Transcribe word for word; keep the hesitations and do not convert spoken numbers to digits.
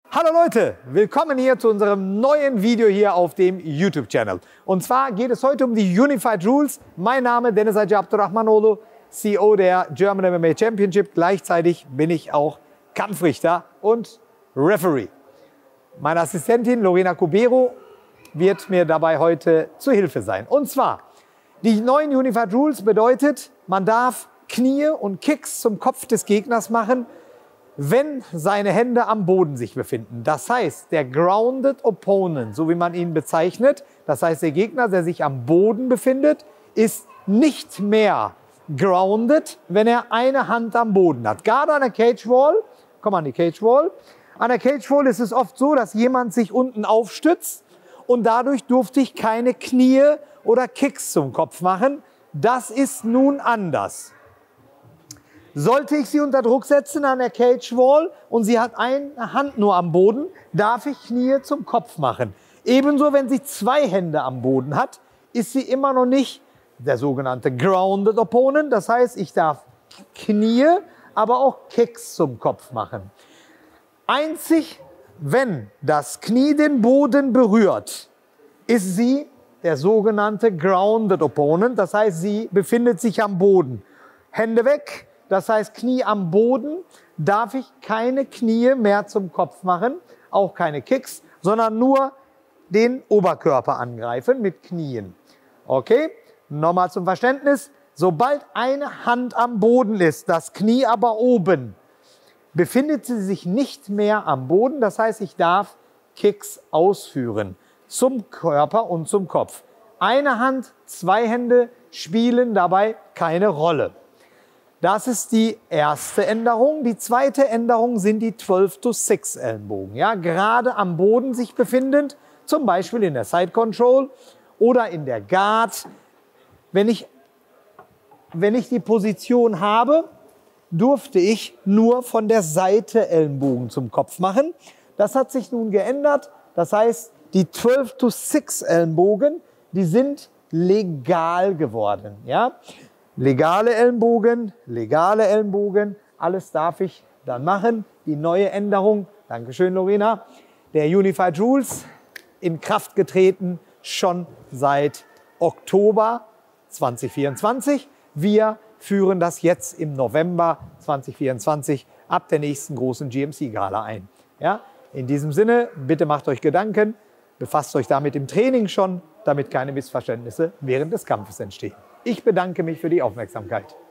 Hallo Leute, willkommen hier zu unserem neuen Video hier auf dem YouTube-Channel. Und zwar geht es heute um die Unified Rules. Mein Name ist Deniz Hacı Abdurrahmanoğlu, C E O der German M M A Championship. Gleichzeitig bin ich auch Kampfrichter und Referee. Meine Assistentin Lorena Cubero wird mir dabei heute zu Hilfe sein. Und zwar, die neuen Unified Rules bedeutet, man darf Knie und Kicks zum Kopf des Gegners machen, wenn seine Hände am Boden sich befinden. Das heißt, der Grounded Opponent, so wie man ihn bezeichnet, das heißt, der Gegner, der sich am Boden befindet, ist nicht mehr grounded, wenn er eine Hand am Boden hat. Gerade an der Cage Wall, komm an die Cage Wall, an der Cage Wall ist es oft so, dass jemand sich unten aufstützt und dadurch durfte ich keine Knie oder Kicks zum Kopf machen. Das ist nun anders. Sollte ich sie unter Druck setzen an der Cage Wall und sie hat eine Hand nur am Boden, darf ich Knie zum Kopf machen. Ebenso, wenn sie zwei Hände am Boden hat, ist sie immer noch nicht der sogenannte Grounded Opponent. Das heißt, ich darf Knie, aber auch Kicks zum Kopf machen. Einzig, wenn das Knie den Boden berührt, ist sie der sogenannte Grounded Opponent. Das heißt, sie befindet sich am Boden. Hände weg. Das heißt, Knie am Boden, darf ich keine Knie mehr zum Kopf machen, auch keine Kicks, sondern nur den Oberkörper angreifen mit Knien. Okay, nochmal zum Verständnis. Sobald eine Hand am Boden ist, das Knie aber oben, befindet sie sich nicht mehr am Boden. Das heißt, ich darf Kicks ausführen zum Körper und zum Kopf. Eine Hand, zwei Hände spielen dabei keine Rolle. Das ist die erste Änderung. Die zweite Änderung sind die zwölf to six Ellenbogen. Ja, gerade am Boden sich befindend, zum Beispiel in der Side Control oder in der Guard. Wenn ich, wenn ich die Position habe, durfte ich nur von der Seite Ellenbogen zum Kopf machen. Das hat sich nun geändert. Das heißt, die zwölf to six Ellenbogen, die sind legal geworden. Ja? Legale Ellenbogen, legale Ellenbogen, alles darf ich dann machen. Die neue Änderung, Dankeschön Lorena, der Unified Rules, in Kraft getreten schon seit Oktober zweitausendvierundzwanzig. Wir führen das jetzt im November zweitausendvierundzwanzig ab der nächsten großen G M C-Gala ein. Ja? In diesem Sinne, bitte macht euch Gedanken, befasst euch damit im Training schon, damit keine Missverständnisse während des Kampfes entstehen. Ich bedanke mich für die Aufmerksamkeit.